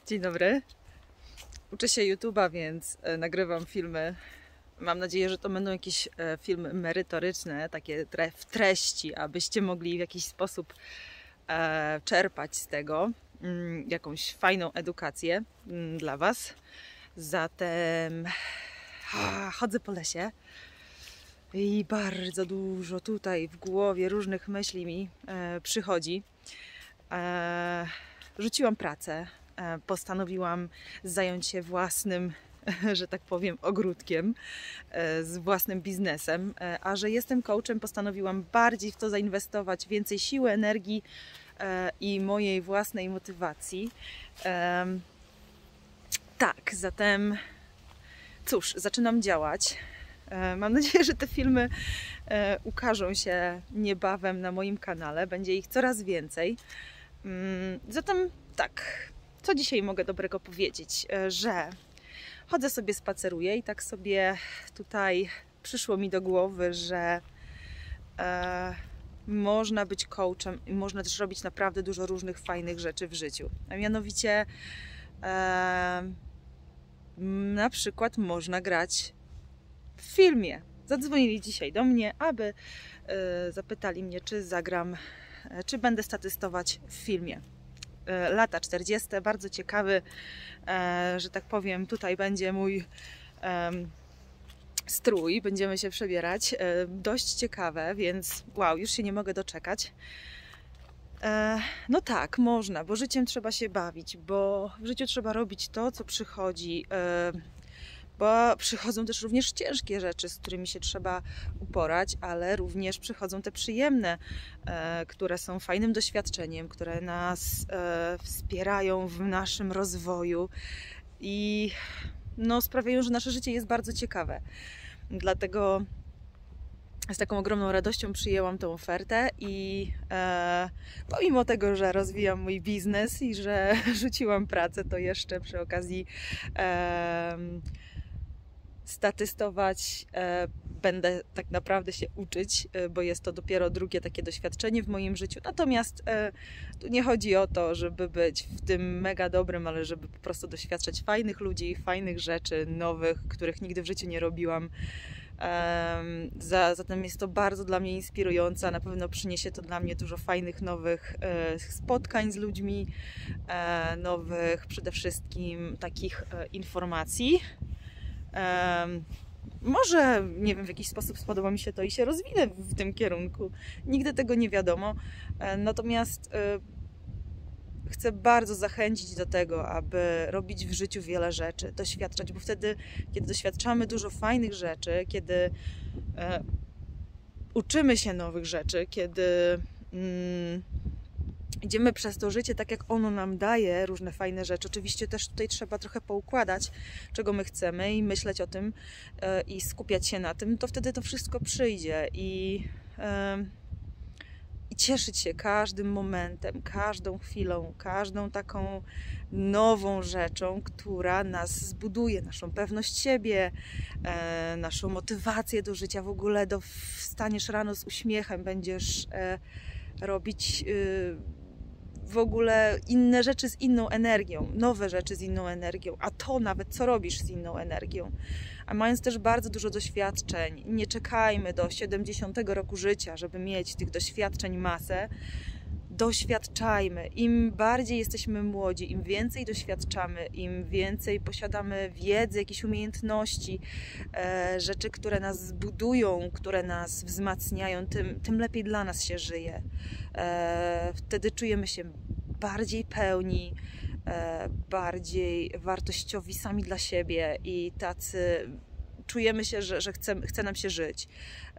Dzień dobry. Uczę się YouTube'a, więc nagrywam filmy. Mam nadzieję, że to będą jakieś filmy merytoryczne, takie w treści, abyście mogli w jakiś sposób czerpać z tego jakąś fajną edukację dla Was. Zatem chodzę po lesie i bardzo dużo tutaj w głowie różnych myśli mi przychodzi. Rzuciłam pracę. Postanowiłam zająć się własnym, że tak powiem, ogródkiem, z własnym biznesem, a że jestem coachem, postanowiłam bardziej w to zainwestować, więcej siły, energii i mojej własnej motywacji. Tak, zatem cóż, zaczynam działać. Mam nadzieję, że te filmy ukażą się niebawem na moim kanale, będzie ich coraz więcej. Zatem tak, co dzisiaj mogę dobrego powiedzieć, że chodzę sobie, spaceruję i tak sobie tutaj przyszło mi do głowy, że można być coachem i można też robić naprawdę dużo różnych fajnych rzeczy w życiu. A mianowicie na przykład można grać w filmie. Zadzwonili dzisiaj do mnie, aby zapytali mnie, czy zagram, czy będę statystować w filmie. Lata 40, bardzo ciekawy, że tak powiem, tutaj będzie mój strój, będziemy się przebierać, dość ciekawe, więc wow, już się nie mogę doczekać. No tak, można, bo życiem trzeba się bawić, bo w życiu trzeba robić to, co przychodzi, bo przychodzą też również ciężkie rzeczy, z którymi się trzeba uporać, ale również przychodzą te przyjemne, które są fajnym doświadczeniem, które nas wspierają w naszym rozwoju i no, sprawiają, że nasze życie jest bardzo ciekawe. Dlatego z taką ogromną radością przyjęłam tę ofertę i pomimo tego, że rozwijam mój biznes i że rzuciłam pracę, to jeszcze przy okazji statystować, będę tak naprawdę się uczyć, bo jest to dopiero drugie takie doświadczenie w moim życiu. Natomiast tu nie chodzi o to, żeby być w tym mega dobrym, ale żeby po prostu doświadczać fajnych ludzi, fajnych rzeczy, nowych, których nigdy w życiu nie robiłam. Zatem jest to bardzo dla mnie inspirujące. Na pewno przyniesie to dla mnie dużo fajnych, nowych spotkań z ludźmi, nowych przede wszystkim takich informacji. Może, nie wiem, w jakiś sposób spodoba mi się to i się rozwinę w tym kierunku. Nigdy tego nie wiadomo. Natomiast chcę bardzo zachęcić do tego, aby robić w życiu wiele rzeczy, doświadczać, bo wtedy, kiedy doświadczamy dużo fajnych rzeczy, kiedy uczymy się nowych rzeczy, kiedy idziemy przez to życie tak, jak ono nam daje różne fajne rzeczy. Oczywiście też tutaj trzeba trochę poukładać, czego my chcemy i myśleć o tym i skupiać się na tym, to wtedy to wszystko przyjdzie i cieszyć się każdym momentem, każdą chwilą, każdą taką nową rzeczą, która nas zbuduje, naszą pewność siebie, naszą motywację do życia. W ogóle wstaniesz rano z uśmiechem, będziesz robić w ogóle inne rzeczy z inną energią, nowe rzeczy z inną energią, a to nawet co robisz z inną energią. A mając też bardzo dużo doświadczeń, nie czekajmy do 70 roku życia, żeby mieć tych doświadczeń masę. Doświadczajmy. Im bardziej jesteśmy młodzi, im więcej doświadczamy, im więcej posiadamy wiedzy, jakichś umiejętności, rzeczy, które nas zbudują, które nas wzmacniają, tym lepiej dla nas się żyje. Wtedy czujemy się bardziej pełni, bardziej wartościowi sami dla siebie i tacy czujemy się, że chce nam się żyć.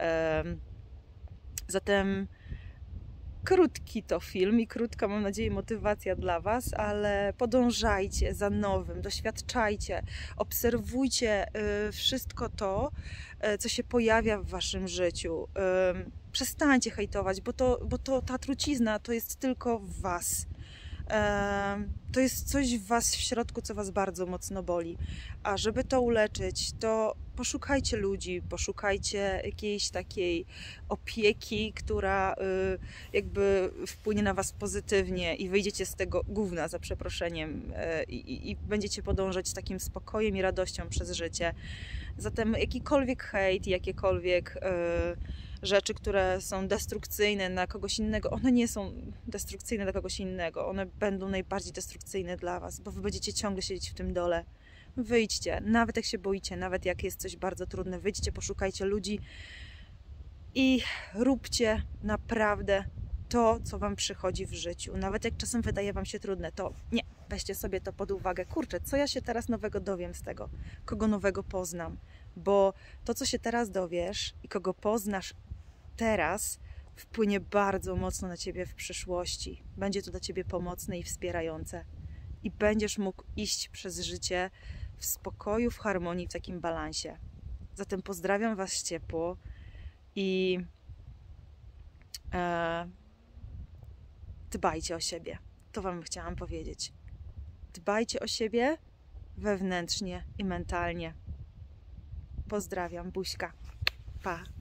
Zatem krótki to film i krótka, mam nadzieję, motywacja dla Was, ale podążajcie za nowym, doświadczajcie, obserwujcie wszystko to, co się pojawia w Waszym życiu. Przestańcie hejtować, bo ta trucizna to jest tylko w Was. To jest coś w Was w środku, co Was bardzo mocno boli. A żeby to uleczyć, to poszukajcie ludzi, poszukajcie jakiejś takiej opieki, która jakby wpłynie na was pozytywnie i wyjdziecie z tego gówna, za przeproszeniem, i będziecie podążać z takim spokojem i radością przez życie. Zatem jakikolwiek hejt, jakiekolwiek rzeczy, które są destrukcyjne dla kogoś innego, one nie są destrukcyjne dla kogoś innego, one będą najbardziej destrukcyjne dla was, bo wy będziecie ciągle siedzieć w tym dole. Wyjdźcie, nawet jak się boicie, nawet jak jest coś bardzo trudne, wyjdźcie, poszukajcie ludzi i róbcie naprawdę to, co wam przychodzi w życiu. Nawet jak czasem wydaje wam się trudne, to nie, weźcie sobie to pod uwagę. Kurczę, co ja się teraz nowego dowiem z tego? Kogo nowego poznam? Bo to, co się teraz dowiesz i kogo poznasz teraz, wpłynie bardzo mocno na ciebie w przyszłości. Będzie to dla ciebie pomocne i wspierające. I będziesz mógł iść przez życie w spokoju, w harmonii, w takim balansie. Zatem pozdrawiam was ciepło i dbajcie o siebie. To wam chciałam powiedzieć. Dbajcie o siebie wewnętrznie i mentalnie. Pozdrawiam, buźka. Pa.